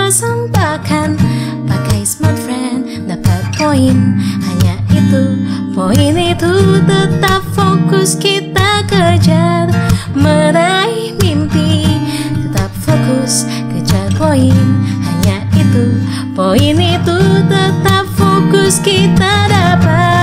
persembahkan. Pakai smartphone dapat poin, hanya itu, poin itu. Tetap fokus kita kejar, meraih mimpi. Tetap fokus kejar poin, hanya itu, poin itu. Tetap fokus kita dapat